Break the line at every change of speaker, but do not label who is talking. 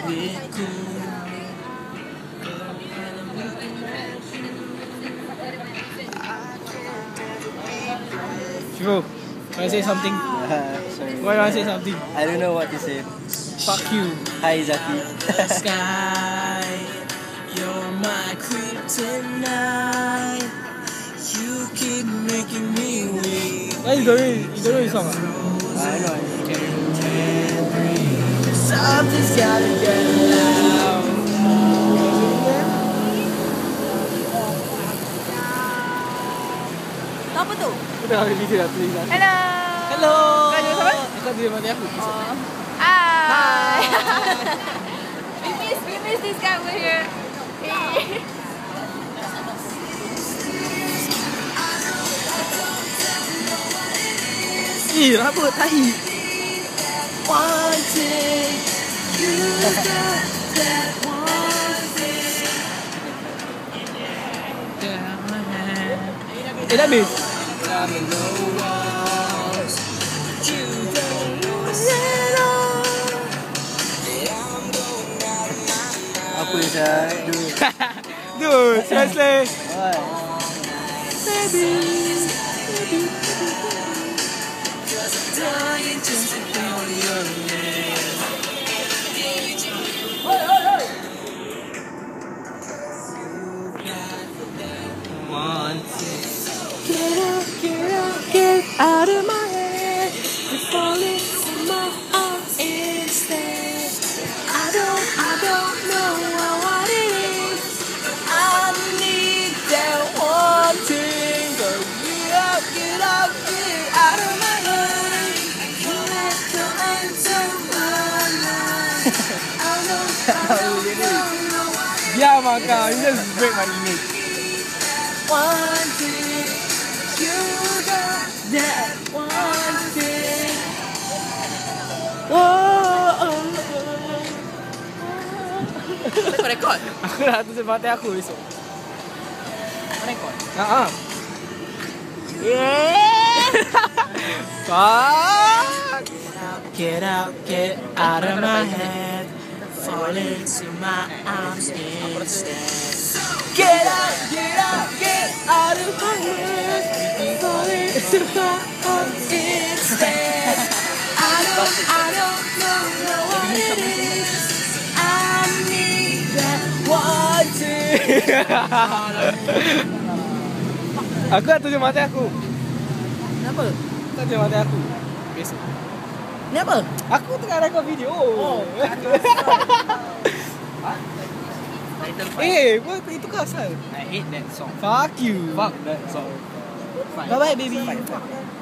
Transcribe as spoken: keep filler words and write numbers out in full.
Bro, wanna say something?
Uh, sorry.
Why you wanna say something?
I don't know what to say.
Fuck you.
Hi Zaki.
Sky, you're my kryptonite. You keep making me weak.
Why you don't know, you don't know this song?
I know.
Something's gotta get loud.
Apa tu?
Aku tengok video dah tulis dah.
Hello.
Hello.
Kau jumpa siapa?
Aku dia mati aku.
Oh. Hi. we miss we miss this guy over here. Hey.
Ih, rambut tahi.
Wanting you got that one thing.
Eh, dah habis?
Apa yang saya do?
Dude, seriously.
What?
Baby.
Dying just to feel your name.
Get out, get out, get out of my head. You're falling in my arms instead. I don't, I don't know what it is. I need that one thing. Go get out, get out, get out of my head. You have to answer my life. I don't, I don't know what it is. Yeah, my God, you just break my image. One thing, you got that one thing. Whoa.
Kau record?
Aku nak tutup mata aku besok.
Kau record?
Haa. Yeah. Fuck.
Get out, get out of my head. Fall into my arms instead.
Get out, get out, get out of my head. Fall into my arms instead. I don't, I don't know what it is. I need that one thing. Aku nak tutup mata aku.
Kenapa?
Aku nak tutup mata aku. Besok.
Ni apa?
Aku tengah rekod video.
Oh.
Eh, buat itu kau asal.
I hate that song.
Fuck you.
Fuck that song.
Bye bye baby.